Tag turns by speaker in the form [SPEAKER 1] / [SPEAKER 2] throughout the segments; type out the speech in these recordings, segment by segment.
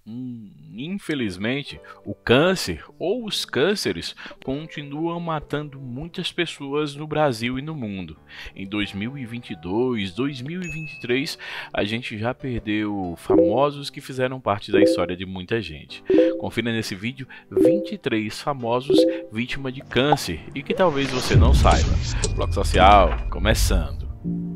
[SPEAKER 1] Infelizmente, o câncer ou os cânceres continuam matando muitas pessoas no Brasil e no mundo. Em 2022, 2023, a gente já perdeu famosos que fizeram parte da história de muita gente. Confira nesse vídeo 23 famosos vítimas de câncer e que talvez você não saiba. Bloco Social, começando.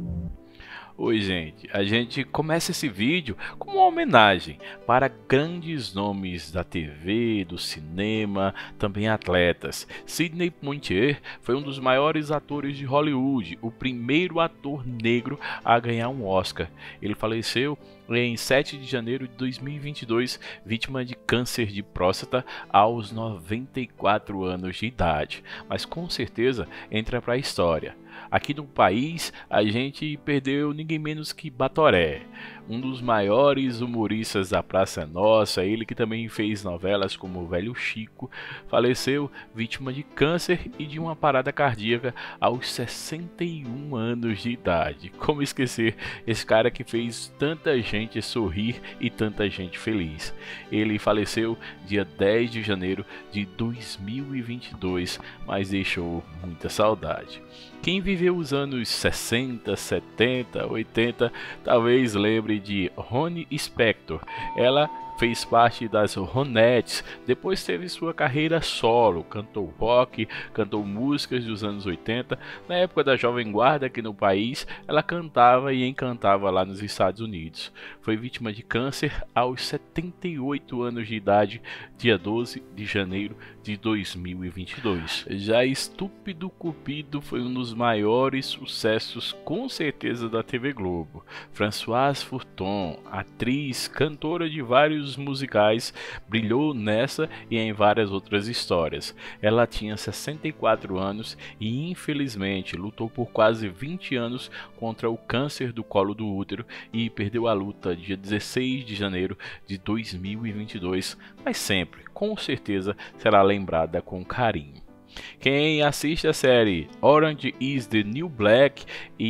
[SPEAKER 1] Oi gente, a gente começa esse vídeo com uma homenagem para grandes nomes da TV, do cinema, também atletas. Sidney Poitier foi um dos maiores atores de Hollywood, o primeiro ator negro a ganhar um Oscar. Ele faleceu em 7 de janeiro de 2022, vítima de câncer de próstata aos 94 anos de idade, mas com certeza entra para a história. Aqui no país, a gente perdeu ninguém menos que Batoré, um dos maiores humoristas da Praça Nossa, ele que também fez novelas como O Velho Chico, faleceu vítima de câncer e de uma parada cardíaca aos 61 anos de idade. Como esquecer esse cara que fez tanta gente sorrir e tanta gente feliz. Ele faleceu dia 10 de janeiro de 2022, mas deixou muita saudade. Quem viveu os anos 60, 70, 80, talvez lembre de Ronnie Spector. Ela fez parte das Ronettes, depois teve sua carreira solo, cantou rock, cantou músicas dos anos 80, na época da Jovem Guarda aqui no país, ela cantava e encantava lá nos Estados Unidos. Foi vítima de câncer aos 78 anos de idade, dia 12 de janeiro de 2022. Já Estúpido Cupido foi um dos maiores sucessos com certeza da TV Globo. Françoise Forton, atriz, cantora de vários musicais, brilhou nessa e em várias outras histórias. Ela tinha 64 anos e infelizmente lutou por quase 20 anos contra o câncer do colo do útero e perdeu a luta dia 16 de janeiro de 2022, mas sempre, com certeza, será lembrada com carinho. Quem assiste a série Orange is the New Black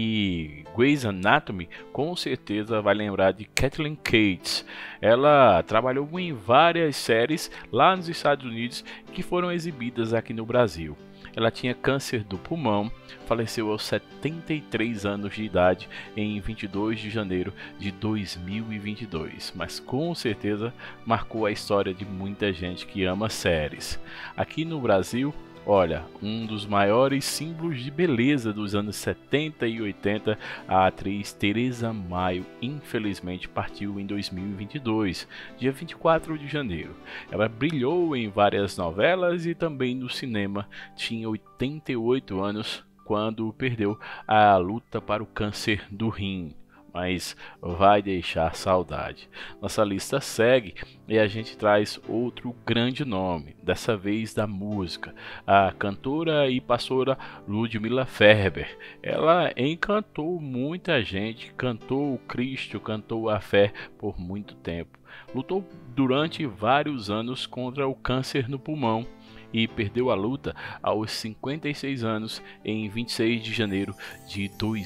[SPEAKER 1] e Grey's Anatomy com certeza vai lembrar de Kathleen Cates. Ela trabalhou em várias séries lá nos Estados Unidos que foram exibidas aqui no Brasil. Ela tinha câncer do pulmão, faleceu aos 73 anos de idade em 22 de janeiro de 2022, mas com certeza marcou a história de muita gente que ama séries. Aqui no Brasil, olha, um dos maiores símbolos de beleza dos anos 70 e 80, a atriz Teresa Maio, infelizmente partiu em 2022, dia 24 de janeiro. Ela brilhou em várias novelas e também no cinema, tinha 88 anos quando perdeu a luta para o câncer do rim, mas vai deixar saudade. Nossa lista segue e a gente traz outro grande nome, dessa vez da música, a cantora e pastora Ludmilla Ferber. Ela encantou muita gente, cantou o Cristo, cantou a fé por muito tempo. Lutou durante vários anos contra o câncer no pulmão e perdeu a luta aos 56 anos em 26 de janeiro de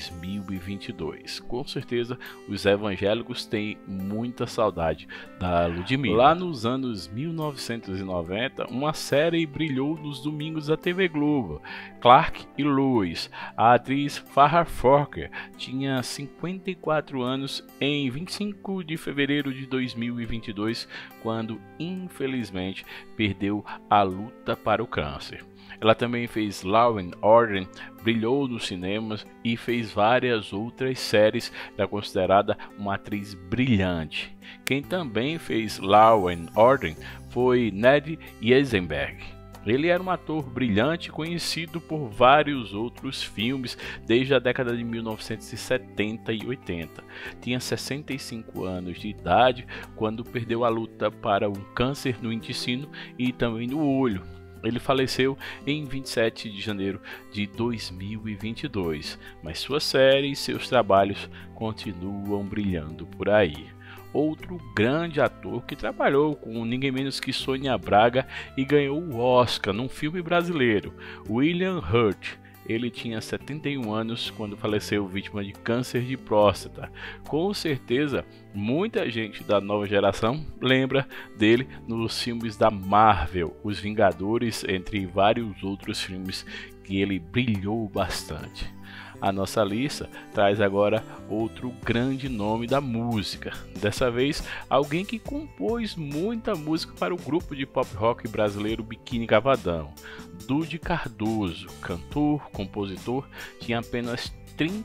[SPEAKER 1] 2022. Com certeza os evangélicos têm muita saudade da Ludmilla. Lá nos anos 1990, uma série brilhou nos domingos da TV Globo, Clark e Lois. A atriz Farrah Fawcett tinha 54 anos em 25 de fevereiro de 2022, quando infelizmente perdeu a luta para o câncer. Ela também fez Law and Order, brilhou nos cinemas e fez várias outras séries. Era considerada uma atriz brilhante. Quem também fez Law and Order foi Ned Eisenberg. Ele era um ator brilhante, conhecido por vários outros filmes desde a década de 1970 e 80. Tinha 65 anos de idade quando perdeu a luta para um câncer no intestino e também no olho. Ele faleceu em 27 de janeiro de 2022, mas sua série e seus trabalhos continuam brilhando por aí. Outro grande ator que trabalhou com ninguém menos que Sônia Braga e ganhou o Oscar num filme brasileiro, William Hurt. Ele tinha 71 anos quando faleceu vítima de câncer de próstata. Com certeza, muita gente da nova geração lembra dele nos filmes da Marvel, Os Vingadores, entre vários outros filmes que ele brilhou bastante. A nossa lista traz agora outro grande nome da música. Dessa vez, alguém que compôs muita música para o grupo de pop rock brasileiro Biquíni Cavadão. Dude Cardoso, cantor, compositor, tinha apenas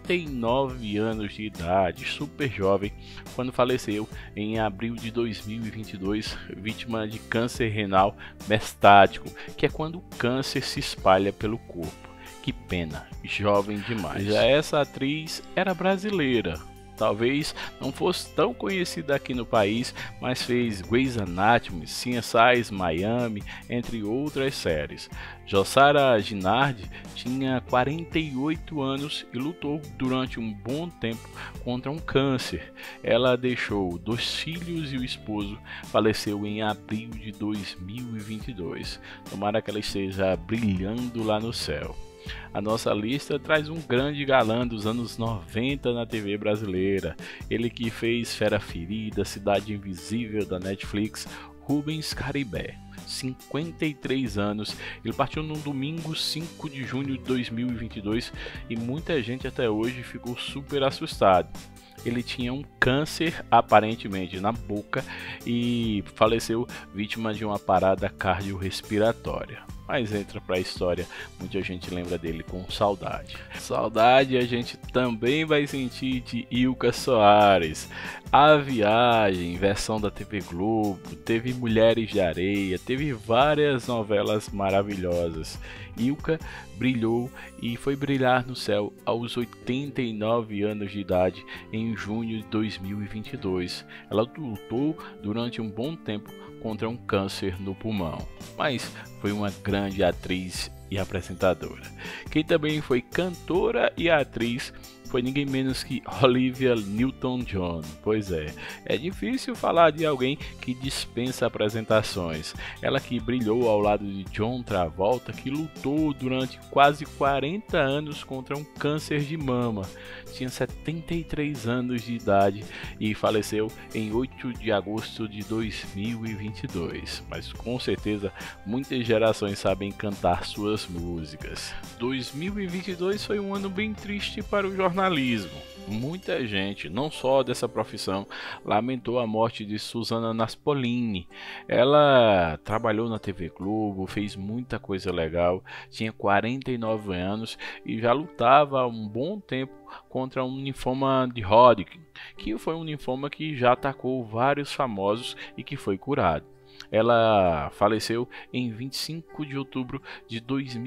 [SPEAKER 1] 39 anos de idade, super jovem, quando faleceu em abril de 2022, vítima de câncer renal metastático, que é quando o câncer se espalha pelo corpo. Que pena, jovem demais. Já essa atriz era brasileira. Talvez não fosse tão conhecida aqui no país, mas fez Grey's Anatomy, CSI Miami, entre outras séries. Jossara Ginardi tinha 48 anos e lutou durante um bom tempo contra um câncer. Ela deixou 2 filhos e o esposo faleceu em abril de 2022. Tomara que ela esteja brilhando lá no céu. A nossa lista traz um grande galã dos anos 90 na TV brasileira. Ele que fez Fera Ferida, Cidade Invisível da Netflix, Rubens Caribé. 53 anos, ele partiu no domingo 5 de junho de 2022 e muita gente até hoje ficou super assustado. Ele tinha um câncer aparentemente na boca e faleceu vítima de uma parada cardiorrespiratória. Mas entra para a história, muita gente lembra dele com saudade. Saudade a gente também vai sentir de Ilka Soares. A Viagem, versão da TV Globo, teve Mulheres de Areia, teve várias novelas maravilhosas. Ilka brilhou e foi brilhar no céu aos 89 anos de idade em junho de 2022. Ela lutou durante um bom tempo contra um câncer no pulmão, mas foi uma grande atriz e apresentadora. Quem também foi cantora e atriz foi ninguém menos que Olivia Newton-John. Pois é difícil falar de alguém que dispensa apresentações. Ela que brilhou ao lado de John Travolta, que lutou durante quase 40 anos contra um câncer de mama. Tinha 73 anos de idade e faleceu em 8 de agosto de 2022. Mas com certeza muitas gerações sabem cantar suas músicas. 2022 foi um ano bem triste para o jornalismo. Muita gente, não só dessa profissão, lamentou a morte de Susana Naspolini. Ela trabalhou na TV Globo, fez muita coisa legal, tinha 49 anos e já lutava há um bom tempo contra um linfoma de Hodgkin, que foi um linfoma que já atacou vários famosos e que foi curado. Ela faleceu em 25 de outubro de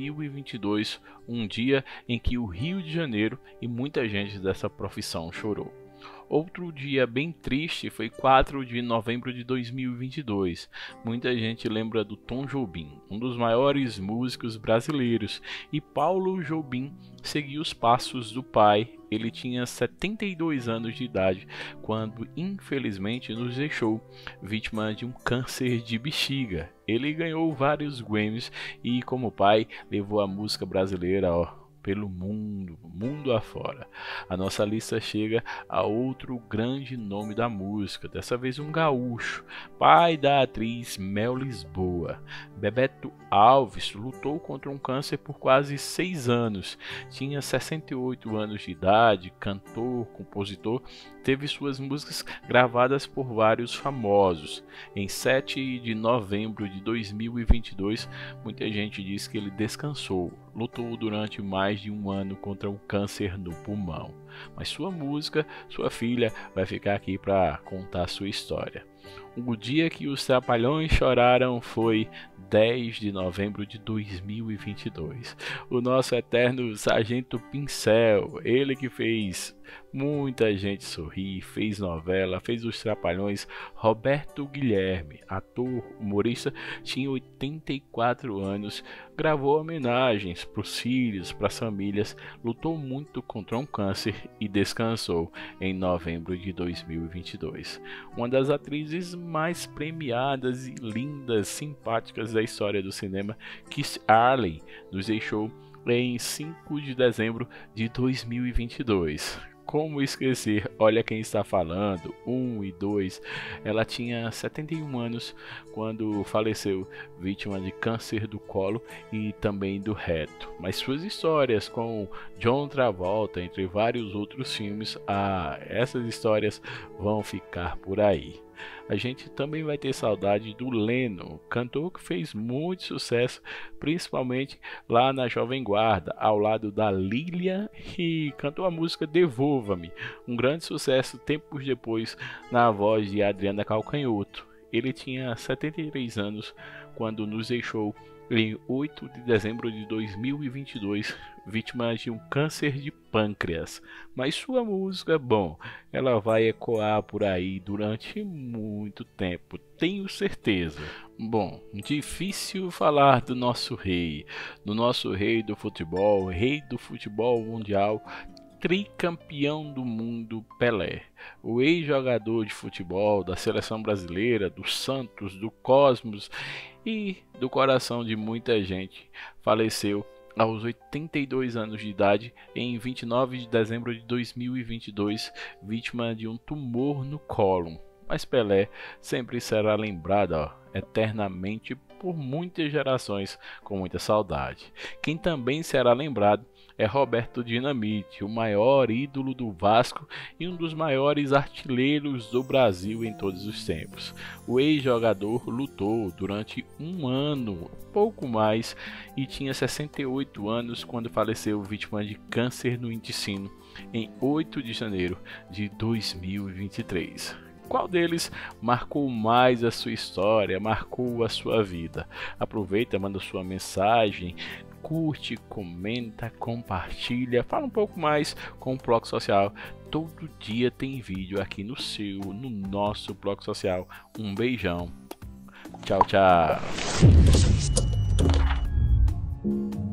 [SPEAKER 1] 2022, um dia em que o Rio de Janeiro e muita gente dessa profissão chorou. Outro dia bem triste foi 4 de novembro de 2022. Muita gente lembra do Tom Jobim, um dos maiores músicos brasileiros, e Paulo Jobim seguiu os passos do pai. Ele tinha 72 anos de idade quando infelizmente nos deixou, vítima de um câncer de bexiga. Ele ganhou vários Grammys e como pai levou a música brasileira pelo mundo afora. A nossa lista chega a outro grande nome da música, dessa vez um gaúcho, pai da atriz Mel Lisboa. Bebeto Alves lutou contra um câncer por quase 6 anos, tinha 68 anos de idade, cantor, compositor, teve suas músicas gravadas por vários famosos. Em 7 de novembro de 2022, muita gente diz que ele descansou, lutou durante mais de um ano contra um câncer no pulmão. Mas sua música, sua filha, vai ficar aqui para contar sua história. O dia que os Trapalhões choraram foi 10 de novembro de 2022. O nosso eterno Sargento Pincel, ele que fez muita gente sorrir, fez novela, fez os Trapalhões. Roberto Guilherme, ator, humorista, tinha 84 anos, gravou homenagens para os filhos, para as famílias, lutou muito contra um câncer e descansou em novembro de 2022. Uma das atrizes mais premiadas e lindas, simpáticas da história do cinema, Kiss Arley, nos deixou em 5 de dezembro de 2022. Como esquecer? Olha quem está falando, 1 e 2. Ela tinha 71 anos quando faleceu, vítima de câncer do colo e também do reto. Mas suas histórias com John Travolta, entre vários outros filmes, essas histórias vão ficar por aí. A gente também vai ter saudade do Leno, cantor que fez muito sucesso, principalmente lá na Jovem Guarda, ao lado da Lilia, e cantou a música Devolva-me, um grande sucesso tempos depois na voz de Adriana Calcanhoto. Ele tinha 73 anos quando nos deixou em 8 de dezembro de 2022, vítima de um câncer de pâncreas. Mas sua música, bom, ela vai ecoar por aí durante muito tempo, tenho certeza. Bom, difícil falar do nosso rei do futebol, rei do futebol mundial, tricampeão do mundo Pelé, o ex-jogador de futebol da seleção brasileira, do Santos, do Cosmos e do coração de muita gente, faleceu aos 82 anos de idade em 29 de dezembro de 2022, vítima de um tumor no cólon. Mas Pelé sempre será lembrado eternamente por muitas gerações com muita saudade. Quem também será lembrado é Roberto Dinamite, o maior ídolo do Vasco e um dos maiores artilheiros do Brasil em todos os tempos. O ex-jogador lutou durante um ano, pouco mais, e tinha 68 anos quando faleceu vítima de câncer no intestino em 8 de janeiro de 2023. Qual deles marcou mais a sua história, marcou a sua vida? Aproveita, manda sua mensagem, curte, comenta, compartilha, fala um pouco mais com o Bloco Social. Todo dia tem vídeo aqui no nosso Bloco Social. Um beijão. Tchau, tchau.